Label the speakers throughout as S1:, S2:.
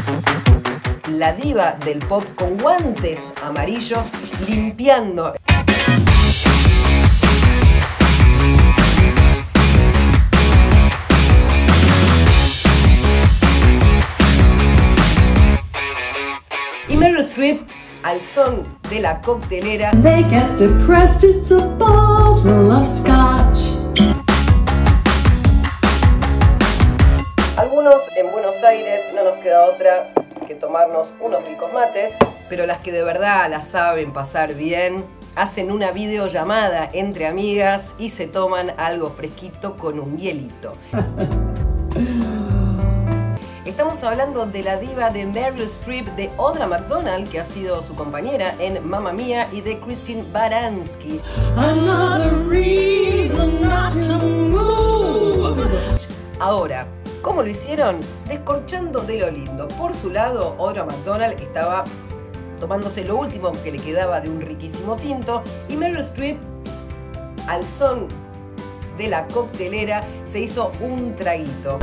S1: La diva del pop con guantes amarillos limpiando. Y Meryl Streep al son de la coctelera.
S2: They get depressed, it's a bottle of scotch.
S1: Algunos en Buenos Aires no nos queda otra que tomarnos unos ricos mates, pero las que de verdad la saben pasar bien hacen una videollamada entre amigas y se toman algo fresquito con un hielito. Estamos hablando de la diva de Meryl Streep, de Audra McDonald, que ha sido su compañera en Mamma Mía, y de Christine Baranski. Ahora, ¿cómo lo hicieron? Descorchando de lo lindo. Por su lado, Audra McDonald estaba tomándose lo último que le quedaba de un riquísimo tinto, y Meryl Streep, al son de la coctelera, se hizo un traguito.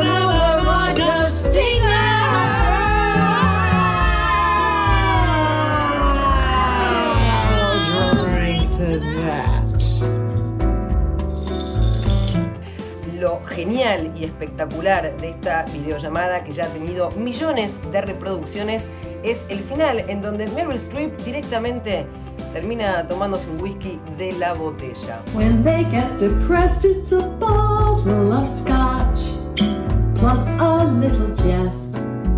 S1: Lo genial y espectacular de esta videollamada, que ya ha tenido millones de reproducciones, es el final, en donde Meryl Streep directamente termina tomándose un whisky de la botella.
S2: When they get depressed, it's a bottle of scotch, plus a little jest.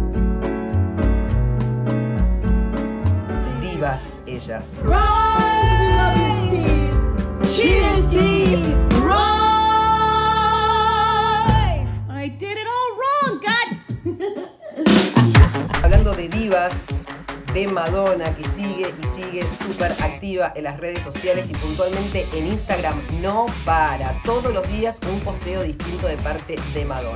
S1: Divas ellas.
S2: Rise, we love you, Steve. Cheers, Steve. Rise. I did it all wrong, God.
S1: Hablando de divas, de Madonna, que sigue y sigue súper activa en las redes sociales y puntualmente en Instagram, no para. Todos los días un posteo distinto de parte de Madonna.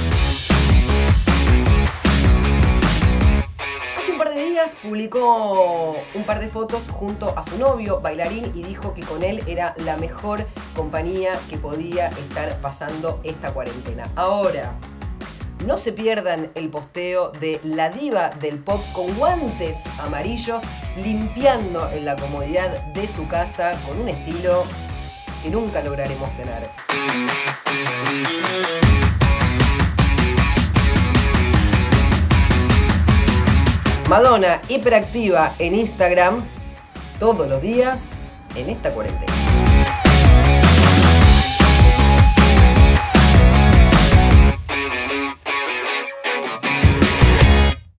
S1: Hace un par de días publicó un par de fotos junto a su novio, bailarín, y dijo que con él era la mejor compañía que podía estar pasando esta cuarentena. Ahora, no se pierdan el posteo de la diva del pop con guantes amarillos limpiando en la comodidad de su casa con un estilo que nunca lograremos tener. Madonna hiperactiva en Instagram todos los días en esta cuarentena.